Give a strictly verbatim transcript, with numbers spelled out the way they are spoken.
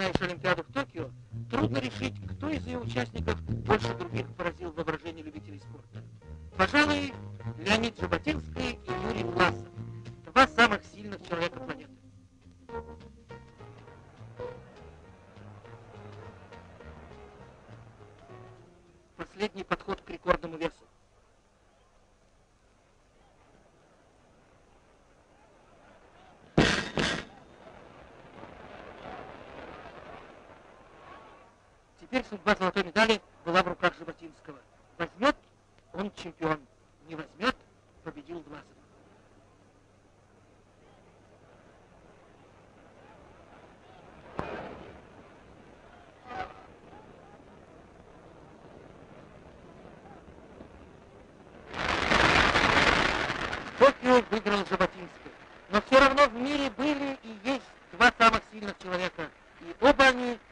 вспоминаешь Олимпиаду в Токио, трудно решить, кто из ее участников больше других поразил воображение любителей спорта. Пожалуй, Леонид Жаботинский и Юрий Власов. Два самых сильных человека планеты. Последний подход к рекордному весу. Теперь судьба золотой медали была в руках Жаботинского. Возьмет — он чемпион. Не возьмет — победил Власов. Токио выиграл Жаботинский. Но все равно в мире были и есть два самых сильных человека. И оба они